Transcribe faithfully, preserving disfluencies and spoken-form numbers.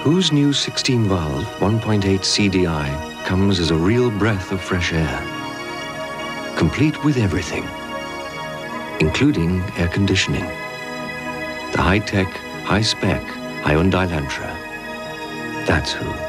Whose new sixteen valve one point eight C D I comes as a real breath of fresh air, complete with everything, including air conditioning. The high-tech, high-spec Hyundai Lantra. That's who.